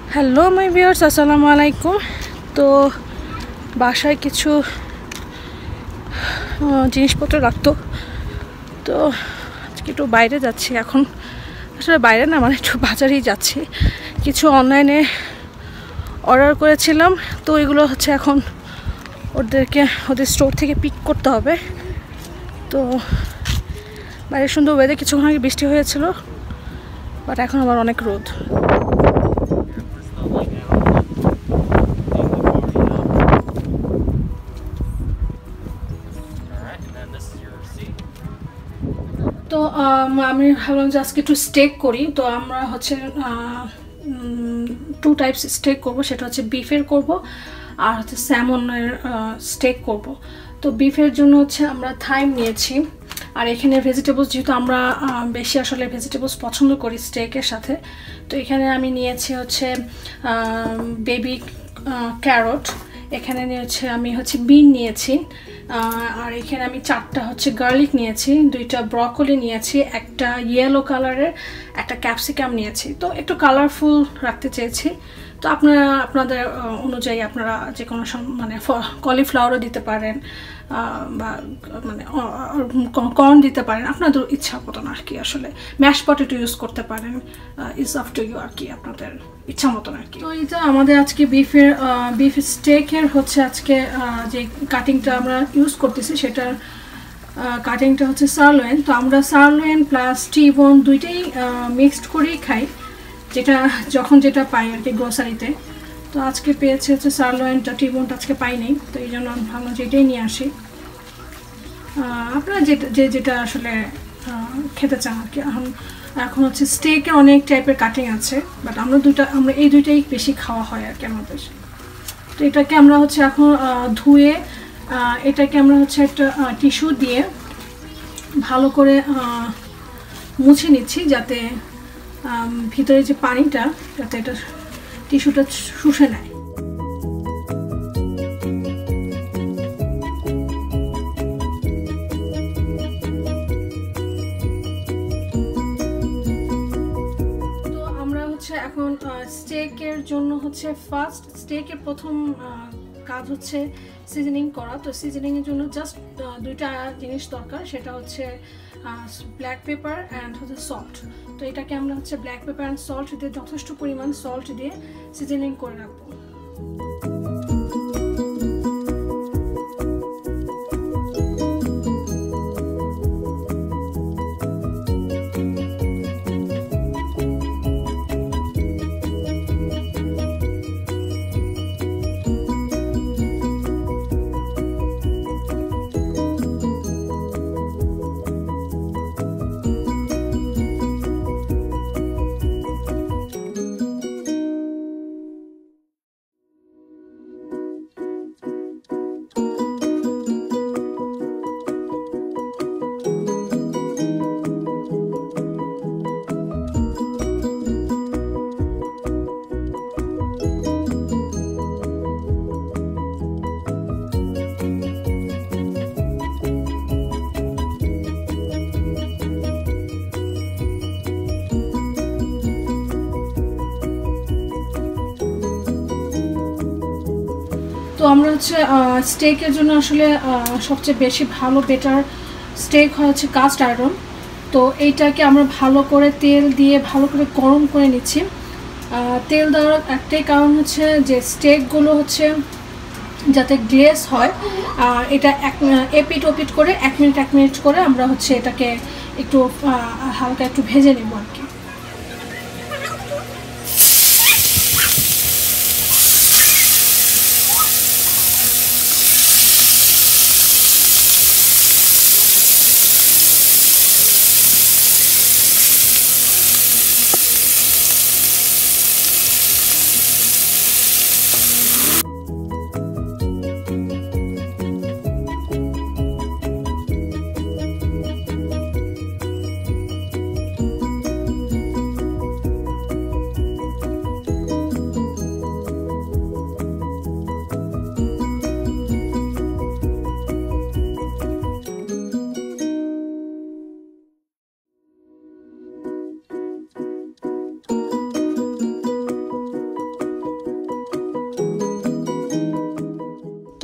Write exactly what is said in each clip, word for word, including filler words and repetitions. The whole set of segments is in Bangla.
হ্যালো মাই ভিউয়ার্স, আসসালামু আলাইকুম। তো বাসায় কিছু জিনিসপত্র রাখতো, তো আজকে একটু বাইরে যাচ্ছি। এখন আসলে বাইরে না, মানে একটু বাজারেই যাচ্ছি। কিছু অনলাইনে অর্ডার করেছিলাম, তো এগুলো হচ্ছে এখন ওদেরকে ওদের স্টোর থেকে পিক করতে হবে। তো বাইরে সুন্দর ওয়েদার, কিছুক্ষণ আগে বৃষ্টি হয়েছিল, বাট এখন আবার অনেক রোদ। তো আমি ভাবলাম যে আজকে একটু স্টেক করি। তো আমরা হচ্ছে টু টাইপস স্টেক করব, সেটা হচ্ছে বিফের করব আর হচ্ছে স্যামনের স্টেক করব। তো বিফের জন্য হচ্ছে আমরা থাইম নিয়েছি, আর এখানে ভেজিটেবলস, যেহেতু আমরা বেশি আসলে ভেজিটেবলস পছন্দ করি স্টেকের সাথে, তো এখানে আমি নিয়েছি হচ্ছে বেবি ক্যারট, এখানে নিয়েছি আমি হচ্ছে বিন নিয়েছি, আর এখানে আমি চারটা হচ্ছে গার্লিক নিয়েছি, দুইটা ব্রকলি নিয়েছি, একটা ইয়েলো কালারের একটা ক্যাপসিকাম নিয়েছি। তো একটু কালারফুল রাখতে চেয়েছি। তো আপনারা আপনাদের অনুযায়ী আপনারা যে কোনো মানে কলিফ্লাওয়ারও দিতে পারেন, বা মানে কর্ন দিতে পারেন, আপনাদের ইচ্ছা মতন আর কি। আসলে ম্যাশ পটেটো ইউজ করতে পারেন, ইজ আপ টু ইউ আর কি, আপনাদের ইচ্ছা মতন আর কি। তো এটা আমাদের আজকে বিফের বিফ স্টেকের হচ্ছে আজকে যে কাটিংটা আমরা ইউজ করতেছি, সেটার কাটিংটা হচ্ছে সারলোয়েন। তো আমরা সারলোয়েন প্লাস টি-বোন দুইটাই মিক্সড করেই খাই, যেটা যখন যেটা পাই আর কি গ্রোসারিতে। তো আজকে পেয়েছে হচ্ছে সারলোয়েনটা, টি-বোনটা আজকে পাই নাই, তো এই জন্য আমি ভাবলাম যে এটাই নিয়ে আসি। আপনারা যেটা যে যেটা আসলে খেতে চান আর কি। এখন এখন হচ্ছে স্টেকের অনেক টাইপের কাটিং আছে, বাট আমরা দুইটা আমরা এই দুইটাই বেশি খাওয়া হয় আর কি আমাদের। তো এটাকে আমরা হচ্ছে এখন ধুয়ে এটাকে আমরা হচ্ছে একটা টিস্যু দিয়ে ভালো করে মুছে নিচ্ছি, যাতে ভিতরে যে পানিটা, যাতে এটা টিস্যুটা শুষে নেয়। এখন স্টেকের জন্য হচ্ছে ফার্স্ট স্টেকের প্রথম কাজ হচ্ছে সিজনিং করা। তো সিজনিংয়ের জন্য জাস্ট দুইটা জিনিস দরকার, সেটা হচ্ছে ব্ল্যাক পেপার অ্যান্ড হচ্ছে সল্ট। তো এটাকে আমরা হচ্ছে ব্ল্যাক পেপার অ্যান্ড সল্ট দিয়ে, যথেষ্ট পরিমাণ সল্ট দিয়ে সিজনিং করে রাখবো। তো আমরা হচ্ছে স্টেকের জন্য আসলে সবচেয়ে বেশি ভালো বেটার স্টেক হয় হচ্ছে কাস্ট আয়রন। তো এইটাকে আমরা ভালো করে তেল দিয়ে ভালো করে গরম করে নিচ্ছি। তেল দেওয়ার একটাই কারণ হচ্ছে যে স্টেকগুলো হচ্ছে যাতে গ্লেজ হয়, এটা এক এপিট ওপিট করে এক মিনিট এক মিনিট করে আমরা হচ্ছে এটাকে একটু হালকা একটু ভেজে নেব আর কি।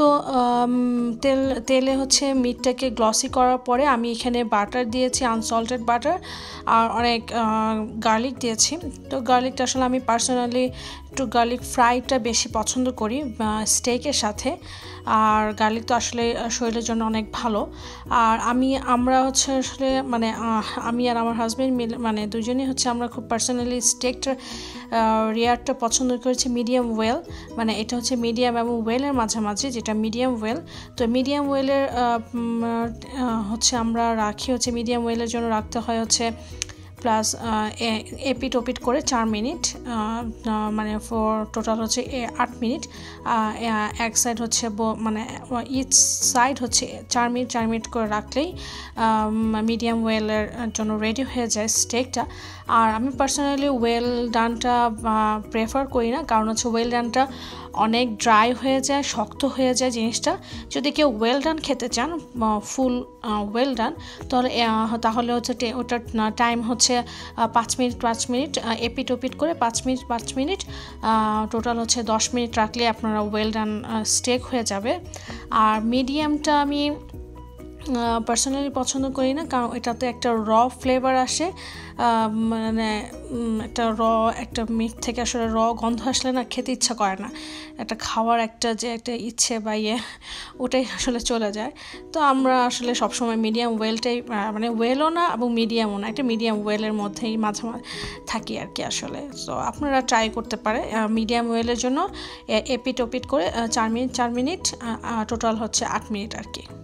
তো তেল তেলে হচ্ছে মিটটাকে গ্লসি করার পরে আমি এখানে বাটার দিয়েছি, আনসল্টেড বাটার, আর অনেক গার্লিক দিয়েছি। তো গার্লিকটা আসলে আমি পার্সোনালি একটু গার্লিক ফ্রাইটা বেশি পছন্দ করি স্টেকের সাথে, আর গার্লিক তো আসলে শরীরের জন্য অনেক ভালো। আর আমি আমরা হচ্ছে আসলে মানে আমি আর আমার হাজব্যান্ড মিলে মানে দুজনেই হচ্ছে আমরা খুব পার্সোনালি স্টেকটা রেয়ারটা পছন্দ করেছি মিডিয়াম ওয়েল, মানে এটা হচ্ছে মিডিয়াম এবং ওয়েলের মাঝামাঝি, যেটা মিডিয়াম ওয়েল। তো মিডিয়াম ওয়েলের হচ্ছে আমরা রাখি হচ্ছে মিডিয়াম ওয়েলের জন্য রাখতে হয় হচ্ছে প্লাস এপিট ওপিট করে চার মিনিট, মানে ফর টোটাল হচ্ছে আট মিনিট। এক সাইড হচ্ছে মানে ইচ সাইড হচ্ছে চার মিনিট চার মিনিট করে রাখলেই মিডিয়াম ওয়েলের জন্য রেডি হয়ে যায় স্টেকটা। আর আমি পার্সোনালি ওয়েল ডানটা প্রেফার করি না, কারণ হচ্ছে ওয়েল ডানটা অনেক ড্রাই হয়ে যায়, শক্ত হয়ে যায় জিনিসটা। যদি কেউ ওয়েল ডান খেতে চান, ফুল ওয়েল ডান, তাহলে তাহলে হচ্ছে ওটার টাইম হচ্ছে পাঁচ মিনিট পাঁচ মিনিট এপিট ওপিট করে পাঁচ মিনিট পাঁচ মিনিট টোটাল হচ্ছে দশ মিনিট রাখলে আপনারা ওয়েল ডান স্টেক হয়ে যাবে। আর মিডিয়ামটা আমি পার্সোনালি পছন্দ করি না, কারণ এটাতে একটা র ফ্লেভার আসে, মানে একটা র একটা মিট থেকে আসলে র গন্ধ আসলে না খেতে ইচ্ছা করে না, একটা খাওয়ার একটা যে একটা ইচ্ছে বা ইয়ে ওটাই আসলে চলে যায়। তো আমরা আসলে সবসময় মিডিয়াম ওয়েলটাই, মানে ওয়েলও না এবং মিডিয়ামও না, একটা মিডিয়াম ওয়েলের মধ্যেই মাঝে মাঝে থাকি আর কি আসলে। তো আপনারা ট্রাই করতে পারে মিডিয়াম ওয়েলের জন্য এপিট ওপিট করে চার মিনিট চার মিনিট টোটাল হচ্ছে আট মিনিট আর কি।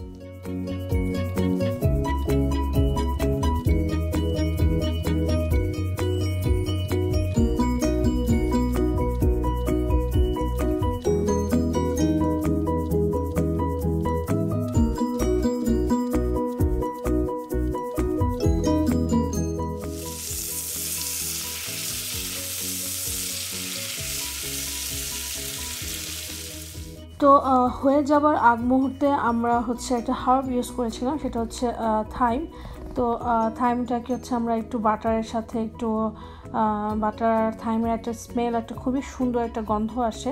তো হয়ে যাবার আগ মুহূর্তে আমরা হচ্ছে একটা হার্ব ইউজ করেছিলাম, সেটা হচ্ছে থাইম। তো থাইমটাকে হচ্ছে আমরা একটু বাটারের সাথে একটু বাটার থাইমের একটা স্মেল, একটা খুবই সুন্দর একটা গন্ধ আসে।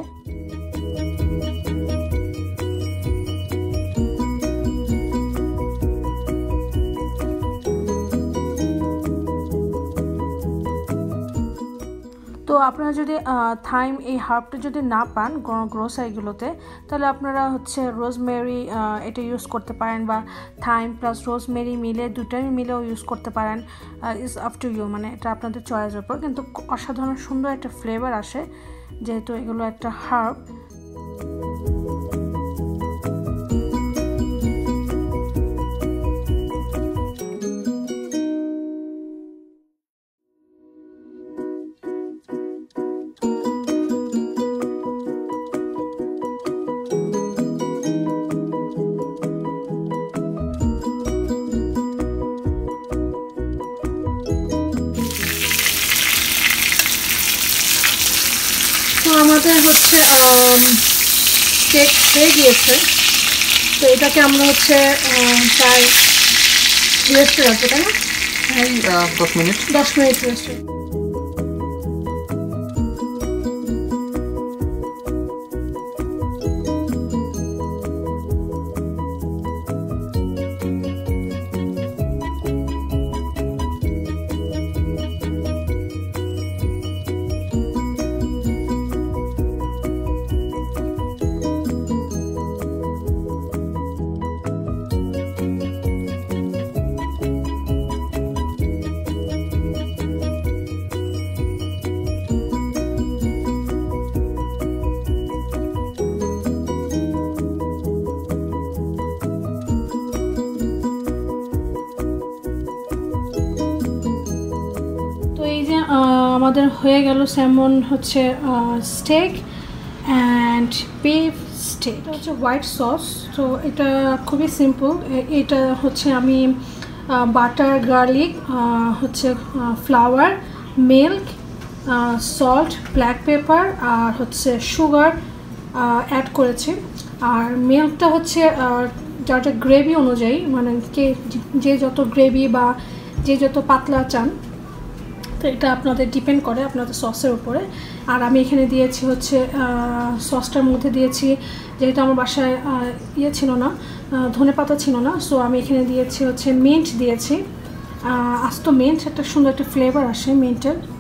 তো আপনারা যদি থাইম এই হার্বটা যদি না পান গ্রোসারিগুলোতে, তাহলে আপনারা হচ্ছে রোজমেরি এটা ইউজ করতে পারেন, বা থাইম প্লাস রোজমেরি মিলে দুটাই মিলেও ইউজ করতে পারেন, ইজ আপ টু ইউ, মানে এটা আপনাদের চয়েসের উপর। কিন্তু অসাধারণ সুন্দর একটা ফ্লেভার আসে যেহেতু এগুলো একটা হার্ব। আমাদের হচ্ছে কেক হয়ে গিয়েছে, তো এটাকে আমরা হচ্ছে প্রায় রেস্টে রাখবো, তাই না? দশ মিনিট দশ মিনিট রেস্টে। আমাদের হয়ে গেল স্যামন হচ্ছে স্টেক অ্যান্ড বিফ স্টেক। এটা হচ্ছে হোয়াইট সস। তো এটা খুবই সিম্পল। এটা হচ্ছে আমি বাটার, গার্লিক, হচ্ছে flour, milk, salt, black pepper আর হচ্ছে সুগার অ্যাড করেছি। আর মিল্কটা হচ্ছে যাটা গ্রেভি অনুযায়ী, মানে কে যে যত গ্রেভি বা যে যত পাতলা চান তো এটা আপনাদের ডিপেন্ড করে আপনাদের সসের উপরে। আর আমি এখানে দিয়েছি হচ্ছে সসটার মধ্যে দিয়েছি, যেহেতু আমার বাসায় ইয়ে ছিল না, ধনে পাতা ছিল না, সো আমি এখানে দিয়েছি হচ্ছে মিন্ট দিয়েছি, আস্ত মিন্ট, একটা সুন্দর একটা ফ্লেভার আসে মিন্টের।